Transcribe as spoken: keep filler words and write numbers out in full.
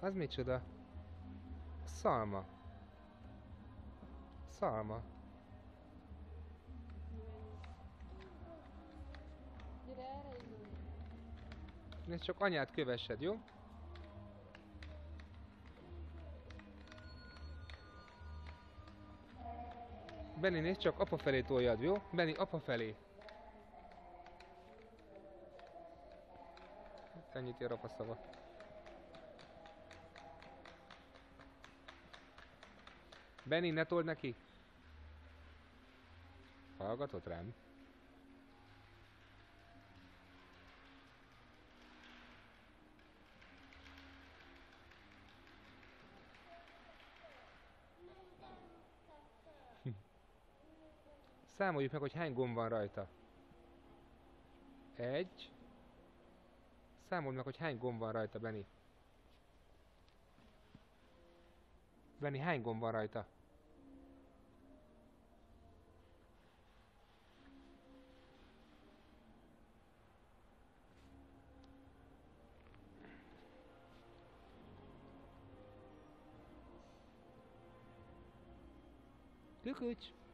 Az micsoda? Szalma. Szalma. Gyere erre, indulj. Nézd, csak anyát kövessed, jó? Benni, nézd, csak apa felé toljad, jó? Benni, apa felé. Ennyit ér apa szava. Benni, ne told neki! Hallgatott rám? Számoljuk meg, hogy hány gomb van rajta. Egy. Számold meg, hogy hány gomb van rajta, Benni. Benni, hány gomb van rajta? Kukucs!